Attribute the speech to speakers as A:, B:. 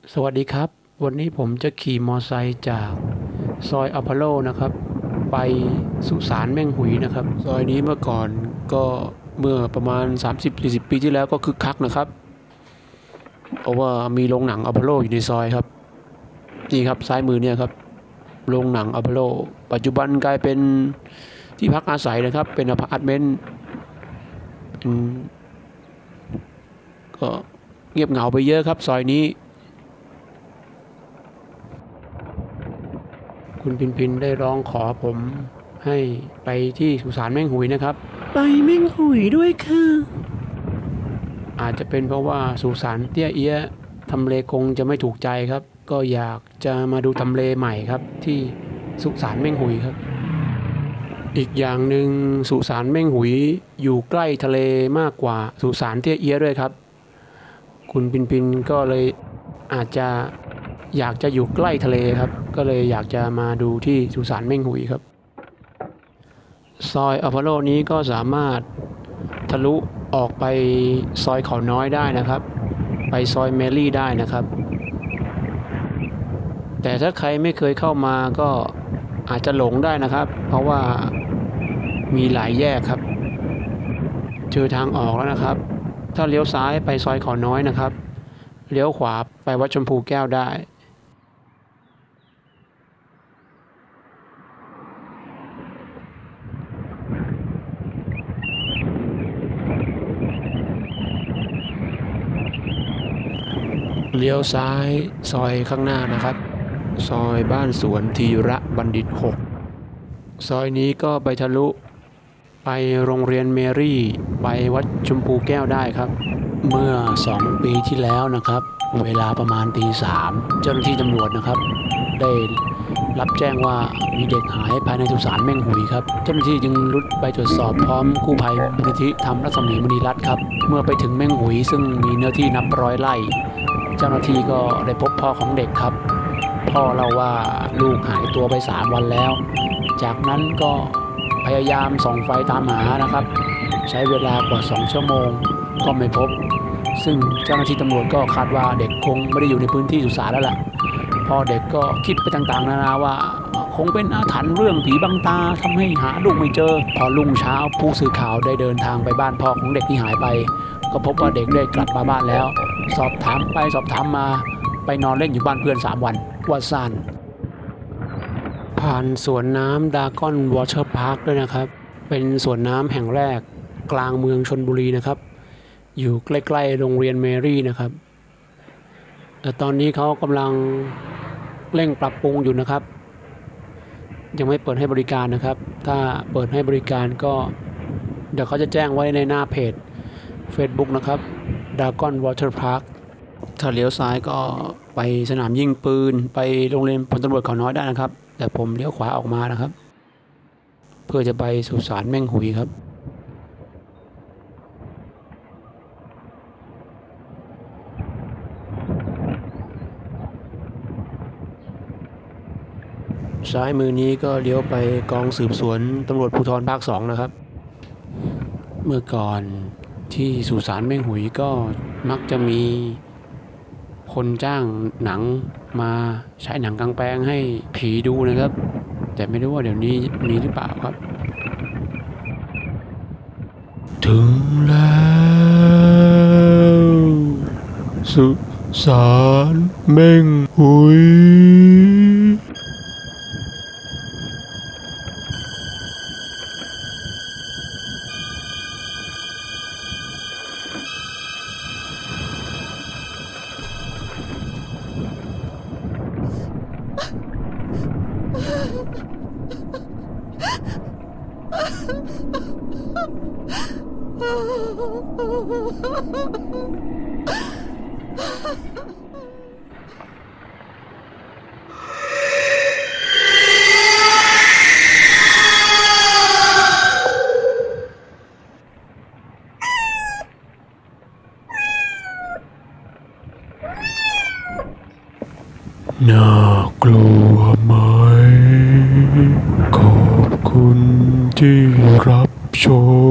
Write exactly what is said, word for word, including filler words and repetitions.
A: สวัสดีครับวันนี้ผมจะขี่มอไซค์จากซอยอพอลโลนะครับไปสุสานแม่งหุยนะครับซอยนี้เมื่อก่อนก็เมื่อประมาณ สามสิบถึงสี่สิบ ปีที่แล้วก็คึกคักนะครับเพราะว่ามีโรงหนังอพอลโลอยู่ในซอยครับนี่ครับซ้ายมือเนี่ยครับโรงหนังอพอลโลปัจจุบันกลายเป็นที่พักอาศัยนะครับเป็นอพาร์ตเมนต์ก็เงียบเหงาไปเยอะครับซอยนี้คุณพินพินได้ร้องขอผมให้ไปที่สุสานแม่งหุยนะครับไปแม่งหุยด้วยค่ะอาจจะเป็นเพราะว่าสุสานเตี้ยเอี้ยทำเลคงจะไม่ถูกใจครับก็อยากจะมาดูทำเลใหม่ครับที่สุสานแม่งหุยครับอีกอย่างหนึ่งสุสานแม่งหุยอยู่ใกล้ทะเลมากกว่าสุสานเตี้ยเอี้ยด้วยครับคุณพินพินก็เลยอาจจะอยากจะอยู่ใกล้ทะเลครับก็เลยอยากจะมาดูที่สุสานแม่งหุยครับซอยอพอลโลนี้ก็สามารถทะลุออกไปซอยเขาน้อยได้นะครับไปซอยเมลี่ได้นะครับแต่ถ้าใครไม่เคยเข้ามาก็อาจจะหลงได้นะครับเพราะว่ามีหลายแยกครับเจอทางออกแล้วนะครับถ้าเลี้ยวซ้ายไปซอยเขาน้อยนะครับเลี้ยวขวาไปวัดชมพูแก้วได้เลี้ยวซ้ายซอยข้างหน้านะครับซอยบ้านสวนธีระบัณฑิตหกซอยนี้ก็ไปทะลุไปโรงเรียนเมรี่ไปวัดชมพูแก้วได้ครับเมื่อสองปีที่แล้วนะครับเวลาประมาณตีสามเจ้าหน้าที่ตำรวจนะครับได้รับแจ้งว่ามีเด็กหายภายในสุสานแม่งหุยครับเจ้าหน้าที่จึงรุดไปตรวจสอบพร้อมกู้ภัยมูลนิธิธรรมรัศมีมณีรัตน์ครับเมื่อไปถึงแม่งหุยซึ่งมีเนื้อที่นับร้อยไร่เจ้าหน้าที่ก็ได้พบพ่อของเด็กครับพ่อเล่าว่าลูกหายตัวไปสามวันแล้วจากนั้นก็พยายามส่องไฟตามหานะครับใช้เวลากว่าสองชั่วโมงก็ไม่พบซึ่งเจ้าหน้าที่ตำรวจก็คาดว่าเด็กคงไม่ได้อยู่ในพื้นที่สุสานแล้วล่ะพ่อเด็กก็คิดไปต่างๆนานาว่าคงเป็นอาถรรพ์เรื่องผีบังตาทำให้หาลูกไม่เจอพอรุ่งเช้าผู้สื่อข่าวได้เดินทางไปบ้านพ่อของเด็กที่หายไปก็พบว่าเด็กได้กลับมาบ้านแล้วสอบถามไปสอบถามมาไปนอนเล่นอยู่บ้านเพื่อนสามวันว่าซ่านผ่านสวนน้ำดากอนวอเตอร์พาร์คด้วยนะครับเป็นสวนน้ำแห่งแรกกลางเมืองชลบุรีนะครับอยู่ใกล้ๆโรงเรียนเมรี่นะครับแต่ตอนนี้เขากำลังเร่งปรับปรุงอยู่นะครับยังไม่เปิดให้บริการนะครับถ้าเปิดให้บริการก็เดี๋ยวเขาจะแจ้งไว้ในหน้าเพจ Facebook นะครับ Dragon Water Park ถ้าเลี้ยวซ้ายก็ไปสนามยิงปืนไปโรงเรียนพลตำรวจเขาน้อยได้นะครับแต่ผมเลี้ยวขวาออกมานะครับเพื่อจะไปสุสานแม่งหุยครับซ้ายมือนี้ก็เลี้ยวไปกองสืบสวนตำรวจภูธรภาคสองนะครับเมื่อก่อนที่สุสานแม่งหุยก็มักจะมีคนจ้างหนังมาใช้หนังกลางแปลงให้ผีดูนะครับแต่ไม่รู้ว่าเดี๋ยวนี้มีหรือเปล่าครับถึงแล้วสุสานแม่งหุยน่ากลัวไหมขอบคุณที่รับชม